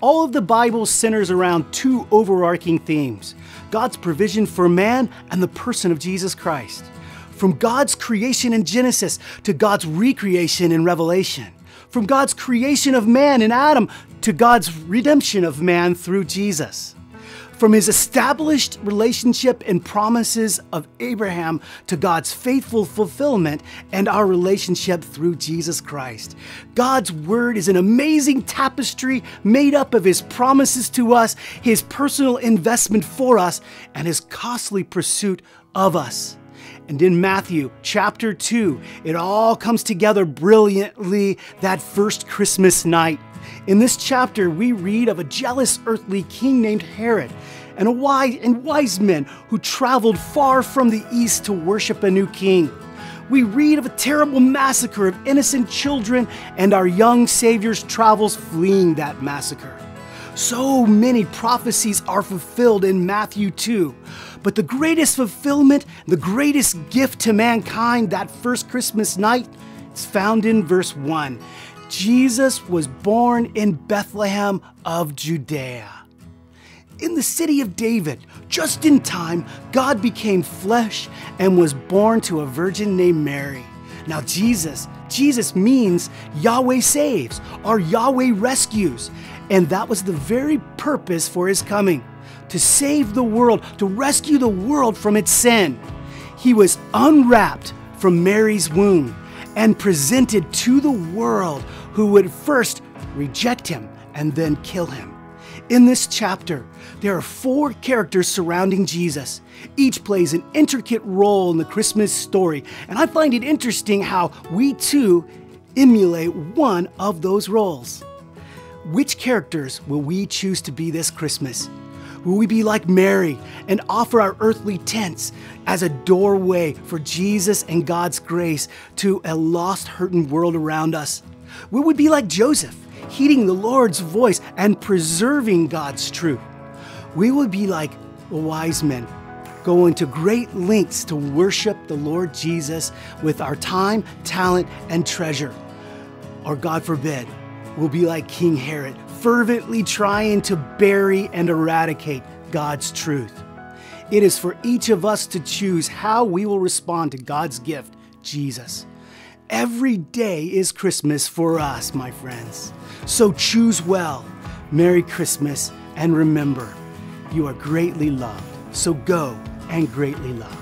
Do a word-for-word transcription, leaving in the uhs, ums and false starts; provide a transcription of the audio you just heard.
All of the Bible centers around two overarching themes: God's provision for man and the person of Jesus Christ. From God's creation in Genesis to God's recreation in Revelation. From God's creation of man in Adam to God's redemption of man through Jesus. From His established relationship and promises of Abraham to God's faithful fulfillment and our relationship through Jesus Christ. God's Word is an amazing tapestry made up of His promises to us, His personal investment for us, and His costly pursuit of us. And in Matthew chapter two, it all comes together brilliantly that first Christmas night. In this chapter, we read of a jealous earthly king named Herod and, a wise, and wise men who traveled far from the east to worship a new king. We read of a terrible massacre of innocent children and our young Savior's travels fleeing that massacre. So many prophecies are fulfilled in Matthew two, but the greatest fulfillment, the greatest gift to mankind that first Christmas night is found in verse one. Jesus was born in Bethlehem of Judea. In the city of David, just in time, God became flesh and was born to a virgin named Mary. Now Jesus, Jesus means Yahweh saves, or Yahweh rescues. And that was the very purpose for His coming, to save the world, to rescue the world from its sin. He was unwrapped from Mary's womb and presented to the world, who would first reject Him and then kill Him. In this chapter, there are four characters surrounding Jesus. Each plays an intricate role in the Christmas story, and I find it interesting how we too emulate one of those roles. Which characters will we choose to be this Christmas? Will we be like Mary and offer our earthly tents as a doorway for Jesus and God's grace to a lost, hurting world around us? Will we be like Joseph, heeding the Lord's voice and preserving God's truth? We will be like the wise men, going to great lengths to worship the Lord Jesus with our time, talent, and treasure. Or God forbid, we'll be like King Herod, fervently trying to bury and eradicate God's truth. It is for each of us to choose how we will respond to God's gift, Jesus. Every day is Christmas for us, my friends. So choose well. Merry Christmas, and remember, you are greatly loved. So go and greatly love.